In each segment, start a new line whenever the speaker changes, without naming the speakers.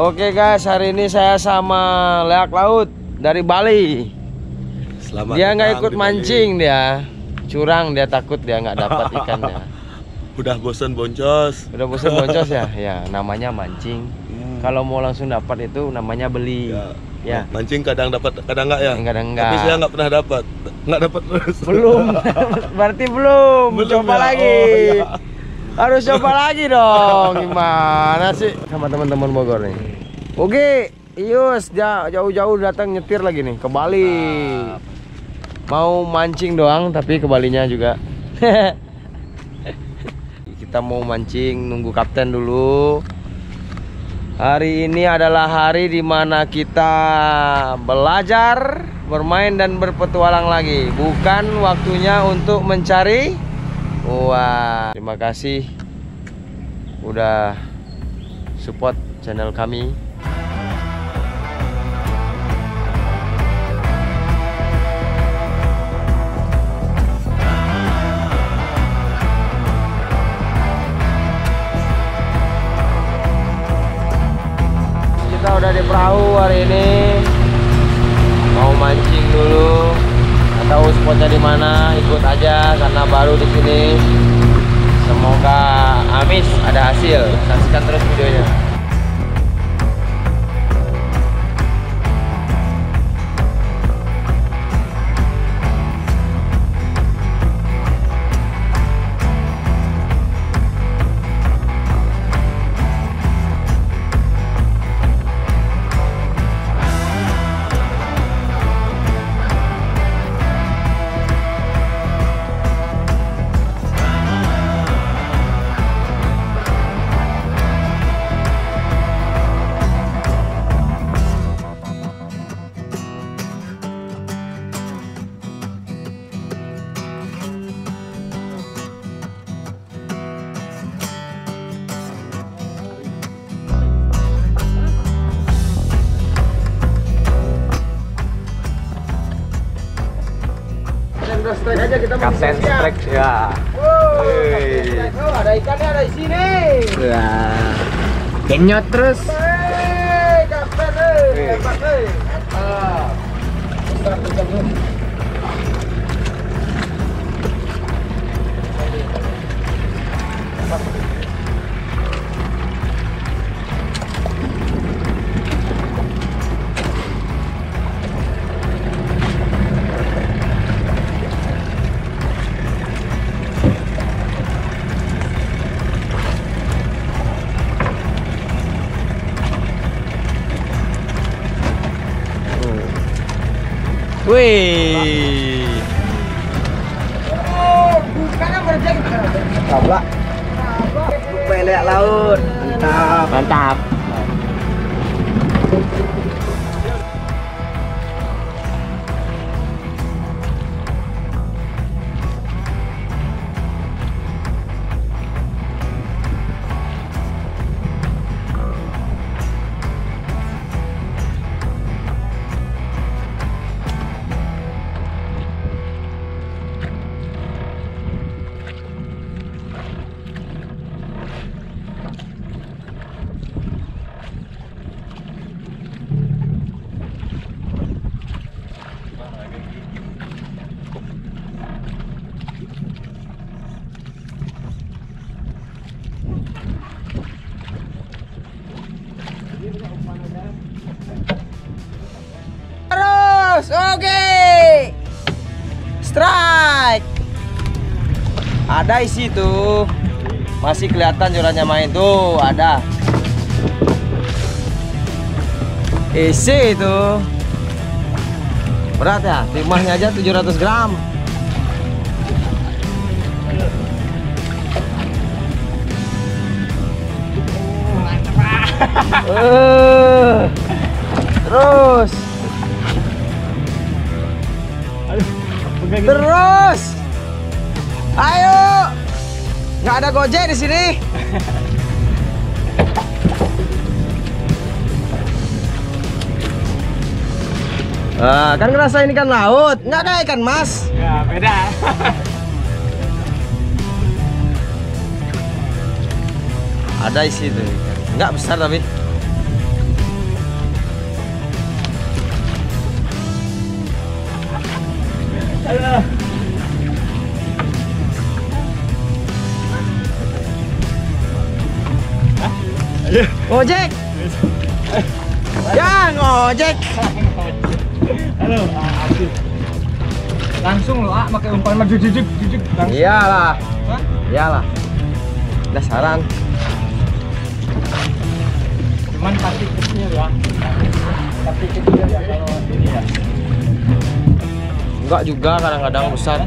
Oke guys, hari ini saya sama leak laut dari Bali.
Selamat
Dia nggak
datang
ikut
di
mancing,
Bali.
dia curang, dia takut dia nggak dapat ikannya.
Udah bosen boncos.
Udah bosan boncos ya? Ya, namanya mancing. Kalau mau langsung dapat itu namanya beli. Ya.
Mancing kadang dapat, kadang enggak ya?
Kadang enggak.
Tapi saya nggak pernah dapat. Nggak dapat terus.
Belum. Berarti belum. Coba
ya?
lagi.
Oh, iya.
Harus coba lagi dong. Gimana sih sama teman-teman Bogor nih? Oke, Ius jauh-jauh datang nyetir lagi nih ke Bali. Mau mancing doang tapi ke Balinya juga. Kita mau mancing, nunggu kapten dulu. Hari ini adalah hari dimana kita belajar, bermain dan berpetualang lagi. Bukan waktunya untuk mencari. Wah, terima kasih udah support channel kami. Kita udah di perahu hari ini, mau mancing dulu. Nggak tahu spotnya di mana, ikut aja karena baru di sini. Semoga amis ada hasil. Saksikan terus videonya. Strike aja kita
Kapten strike ya.
Oh, ada ikannya ada di sini.
Wah. Kenyot terus.
Kapten, hebat.
Wih.
Bukannya berjeng.
Tabla. Pelek laut. Mantap. Mantap.
Terus, oke. Strike. Ada isi tuh. Masih kelihatan jorannya main tuh, ada. Isi itu. Berat ya, timahnya aja 700 gram. Terus. Terus. Ayo. Nggak ada Gojek di sini. Kan ngerasain ikan laut, nggak ada ikan mas.
Ya beda.
Ada isi tuh, nggak besar tapi. Ngojek. Ya, ngojek.
Halo, Abdul. Langsung lo, pakai umpan mah jujur.
Iyalah. Iyalah. Dasaran.
Cuman pasti kecil ya. Pasti kecil ya kalau ini ya.
Enggak juga, kadang-kadang besar.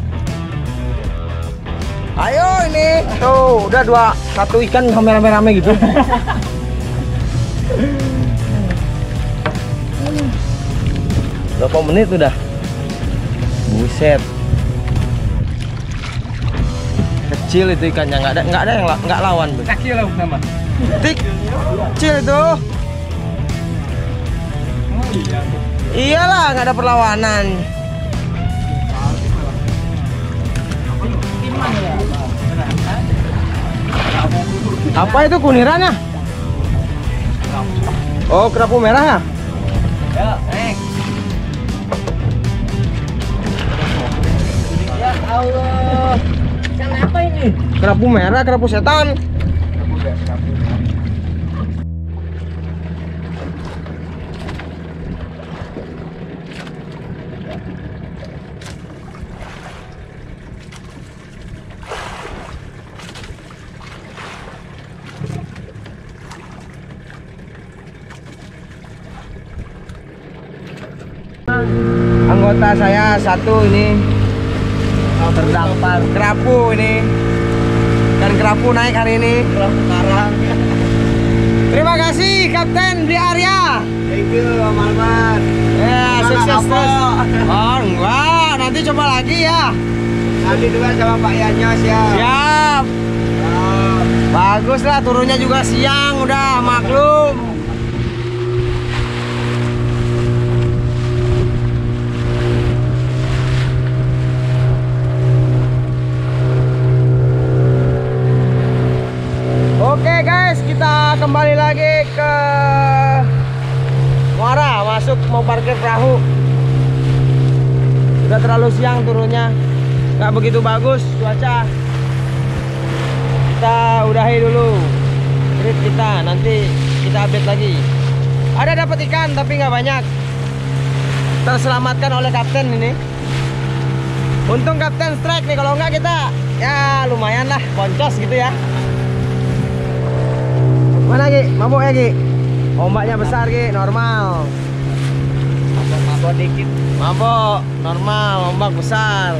Ayo ini. Tuh, udah satu ikan rame-rame gitu. Berapa menit udah? Buset. Kecil itu ikannya, nggak ada yang nggak lawan tuh.
Kaki lah nama.
Tik. Kecil itu.
Oh iya.
Iyalah, nggak ada perlawanan. Apa itu kunirannya? Oh, kerapu merah ya?
Ya, Ya Allah. Ikan apa ini?
Kerapu merah, kerapu setan. Anggota saya satu ini terdampar kerapu ini, dan kerapu naik hari ini.
Kerapu karang.
Terima kasih Kapten Bli Arya.
Thank you, Om Alman.
Ya, sukses
apa?
terus. Oh enggak, nanti coba lagi ya.
Nanti juga sama Pak Yanyos ya.
Siap. Bagus lah, turunnya juga siang, udah maklum. Oke guys, kita kembali lagi ke Muara, masuk mau parkir perahu. Udah terlalu siang turunnya, nggak begitu bagus cuaca. Kita udahi dulu trip kita, nanti kita update lagi. Ada dapat ikan tapi nggak banyak. Terselamatkan oleh kapten ini. Untung kapten strike nih, kalau nggak kita ya lumayan lah boncos gitu ya. Mana Gi? Mabuk ya Gi? Ombaknya besar Gi, normal.
Mabok dikit.
Mabok, normal, ombak besar.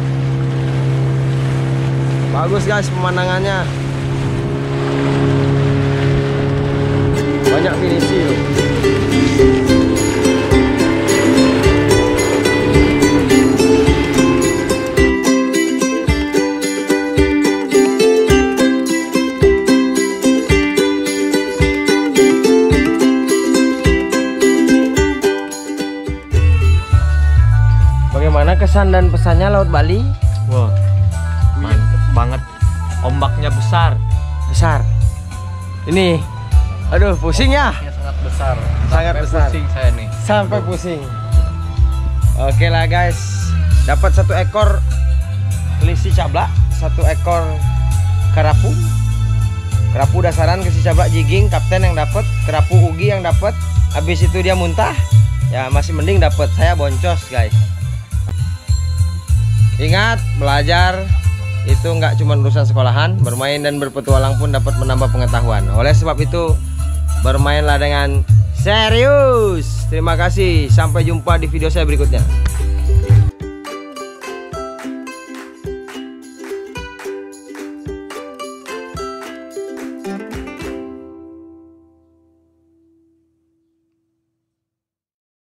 Bagus guys pemandangannya. Banyak finisi loh. Bagaimana kesan dan pesannya Laut Bali?
Wah, mantep banget. Ombaknya besar.
Besar. Ini, aduh pusing ya.
Sangat besar.
Sangat
Sampai
besar.
Pusing saya nih.
Sampai pusing. Oke lah guys, dapat 1 ekor kelisi cablak, 1 ekor kerapu. Kerapu dasaran kelisi cablak jigging, kapten yang dapat, kerapu ugi yang dapat. Habis itu dia muntah. Ya masih mending dapat, saya boncos guys. Ingat, belajar itu nggak cuma urusan sekolahan, bermain dan berpetualang pun dapat menambah pengetahuan. Oleh sebab itu, bermainlah dengan serius. Terima kasih, sampai jumpa di video saya berikutnya.